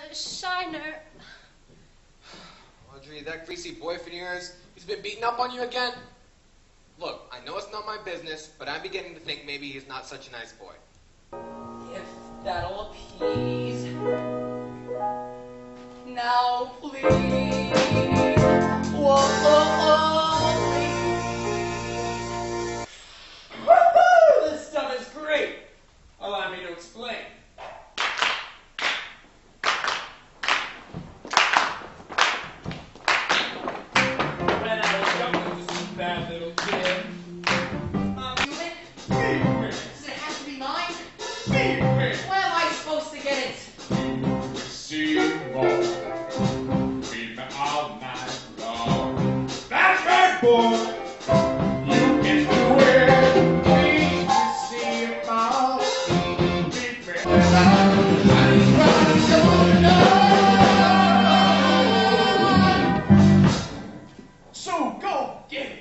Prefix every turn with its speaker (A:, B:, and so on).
A: Shiner.
B: Audrey, that greasy boyfriend of yours, he's been beating up on you again? Look, I know it's not my business, but I'm beginning to think maybe he's not such a nice boy.
C: If that'll appease. Now, please. Whoa, please. Woo-hoo! This stuff is great. Allow me to explain. When I was young, I was just a bad little kid. Human? Does it have to be mine? Where am I supposed to get it?
D: See more. Keep it all night long. That's right, boy. You get the way. Please see it all. Keep it so go get it.